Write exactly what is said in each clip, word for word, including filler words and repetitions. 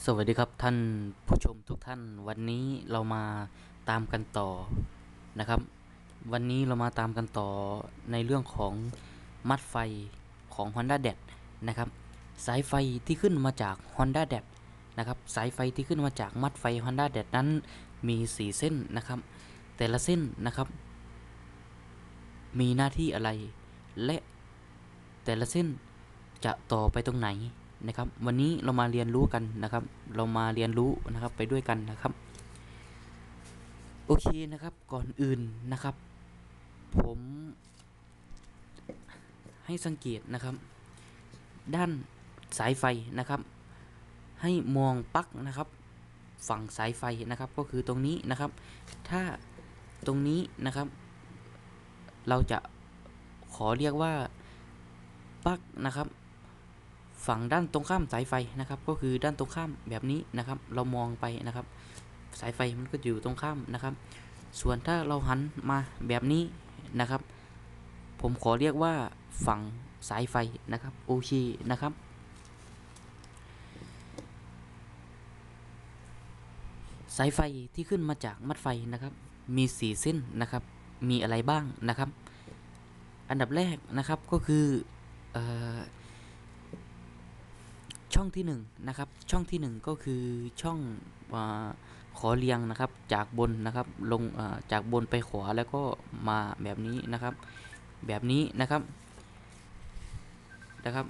สวัสดีครับท่านผู้ชมทุกท่านวันนี้เรามาตามกันต่อนะครับวันนี้เรามาตามกันต่อในเรื่องของมัดไฟของ Honda แดด นะครับสายไฟที่ขึ้นมาจาก Honda แดด นะครับสายไฟที่ขึ้นมาจากมัดไฟ Honda แดด นั้นมีสี่เส้นนะครับแต่ละเส้นนะครับมีหน้าที่อะไรและแต่ละเส้นจะต่อไปตรงไหนนะครับวันนี้เรามาเรียนรู้กันนะครับเรามาเรียนรู้นะครับไปด้วยกันนะครับโอเคนะครับก่อนอื่นนะครับผมให้สังเกตนะครับด้านสายไฟนะครับให้มองปลั๊กนะครับฝั่งสายไฟนะครับก็คือตรงนี้นะครับถ้าตรงนี้นะครับเราจะขอเรียกว่าปลั๊กนะครับฝั่งด้านตรงข้ามสายไฟนะครับก็คือด้านตรงข้ามแบบนี้นะครับเรามองไปนะครับสายไฟมันก็อยู่ตรงข้ามนะครับส่วนถ้าเราหันมาแบบนี้นะครับผมขอเรียกว่าฝั่งสายไฟนะครับโอเคนะครับสายไฟที่ขึ้นมาจากมัดไฟนะครับมีสี่เส้นนะครับมีอะไรบ้างนะครับอันดับแรกนะครับก็คือเอ่อช่องที่หนึ่งนะครับช่องที่หนึ่งก็คือช่องอาขอเรียงนะครับจากบนนะครับลงจากบนไปขวาแล้วก็มาแบบนี้นะครับแบบนี้นะครับนะครับ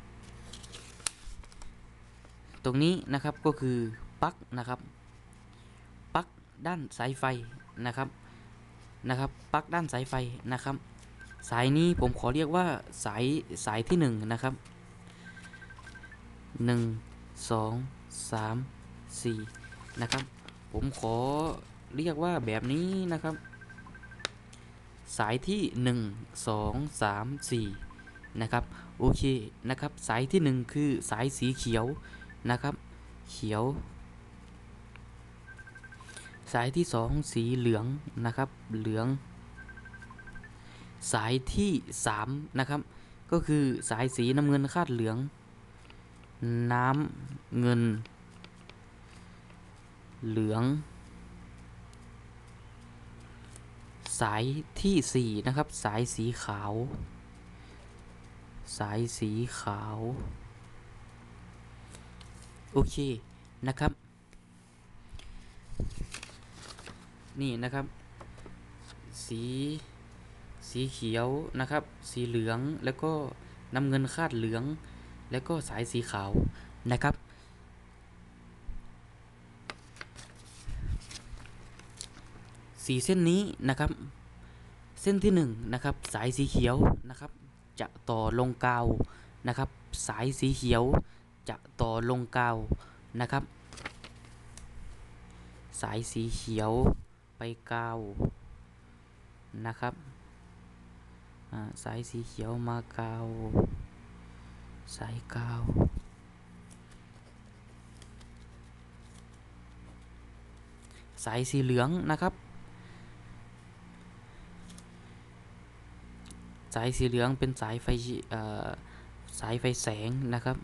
ตรงนี้นะครับก็คือปลั๊กนะครับปลั๊กด้านสายไฟนะครับนะครับปลั๊กด้านสายไฟนะครับสายนี้ผมขอเรียกว่าสายสายที่หนึ่งนะครับหนึ่ง สอง สาม สี่นะครับผมขอเรียกว่าแบบนี้นะครับสายที่หนึ่ง สอง สาม สี่นะครับโอเคนะครับสายที่หนึ่งคือสายสีเขียวนะครับเขียวสายที่สองสีเหลืองนะครับเหลืองสายที่สามนะครับก็คือสายสีน้ำเงินคาดเหลืองน้ำเงินเหลืองสายที่สี่นะครับสายสีขาวสายสีขาวโอเคนะครับนี่นะครับสีสีเขียวนะครับสีเหลืองแล้วก็น้ำเงินคาดเหลืองแล้วก็สายสีขาวนะครับสีเส้นนี้นะครับเส้นที่หนึ่งนะครับสายสีเขียวนะครับจะต่อลงกาวนะครับสายสีเขียวจะต่อลงกาวนะครับสายสีเขียวไปกาวนะครับสายสีเขียวมากาวสายกาวสายสีเหลืองนะครับสายสีเหลืองเป็นสายไฟสายไฟแสงนะครับ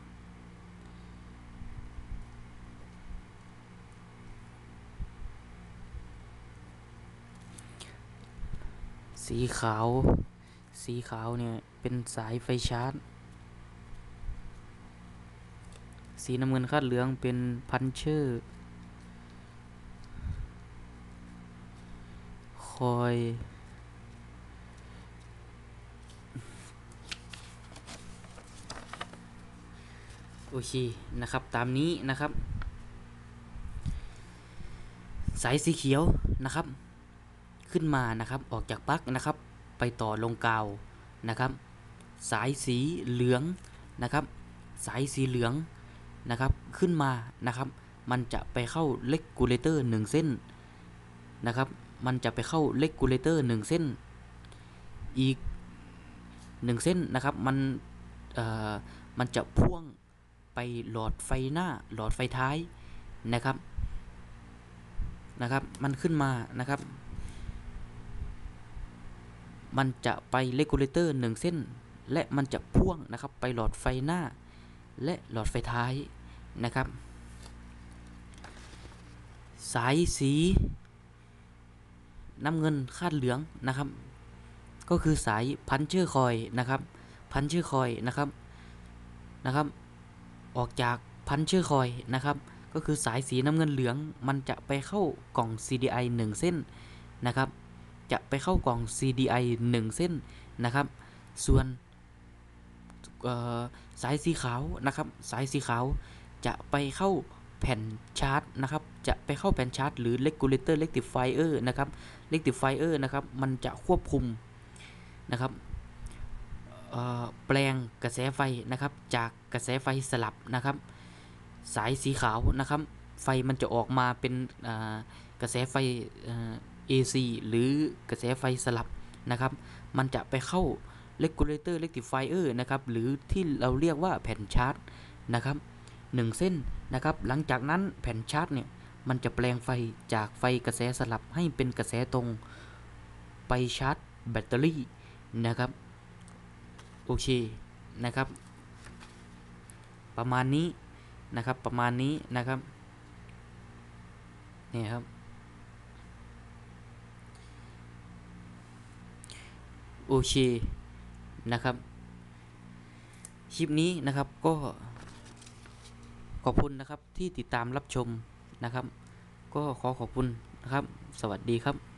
สีขาวสีขาวเนี่ยเป็นสายไฟชาร์จสีน้ำเงินคาดเหลืองเป็นพันเชอร์คอยโอเคนะครับตามนี้นะครับสายสีเขียวนะครับขึ้นมานะครับออกจากปลั๊กนะครับไปต่อลงกาวนะครับสายสีเหลืองนะครับสายสีเหลืองนะครับขึ้นมานะครับมันจะไปเข้าเลกูเลเตอร์หนึ่งเส้นนะครับมันจะไปเข้าเลกูเลเตอร์หนึ่งเส้นอีกหนึ่งเส้นนะครับมันเอ่อมันจะพ่วงไปหลอดไฟหน้าหลอดไฟท้ายนะครับนะครับมันขึ้นมานะครับมันจะไปเลกูเลเตอร์หนึ่งเส้นและมันจะพ่วงนะครับไปหลอดไฟหน้าและหลอดไฟท้ายนะครับสายสีน้ำเงินคาดเหลืองนะครับก็คือสายพันเชอร์คอยนะครับพันเชอร์คอยนะครับนะครับออกจากพันเชอร์คอยนะครับก็คือสายสีน้ำเงินเหลืองมันจะไปเข้ากล่อง ซี ดี ไอ หนึ่งเส้นนะครับจะไปเข้ากล่อง ซี ดี ไอ หนึ่งเส้นนะครับส่วนสายสีขาวนะครับสายสีขาวจะไปเข้าแผ่นชาร์จนะครับจะไปเข้าแผ่นชาร์จหรือ regulator rectifier นะครับ rectifier นะครับมันจะควบคุมนะครับแปลงกระแสไฟนะครับจากกระแสไฟสลับนะครับสายสีขาวนะครับไฟมันจะออกมาเป็นกระแสไฟ เอ ซี หรือกระแสไฟสลับนะครับมันจะไปเข้า regulator rectifier นะครับหรือที่เราเรียกว่าแผ่นชาร์จนะครับหนึ่งเส้นนะครับหลังจากนั้นแผ่นชาร์จเนี่ยมันจะแปลงไฟจากไฟกระแสสลับให้เป็นกระแสตรงไปชาร์จแบตเตอรี่นะครับโอเคนะครับประมาณนี้นะครับประมาณนี้นะครับนี่ครับโอเคนะครับคลิปนี้นะครับก็ขอบคุณนะครับที่ติดตามรับชมนะครับก็ขอขอบคุณนะครับสวัสดีครับ